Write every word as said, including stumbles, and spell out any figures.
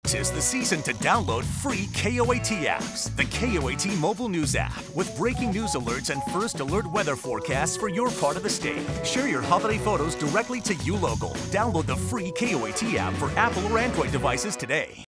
This is the season to download free K O A T apps. The K O A T mobile news app with breaking news alerts and first alert weather forecasts for your part of the state. Share your holiday photos directly to U Local. Download the free K O A T app for Apple or Android devices today.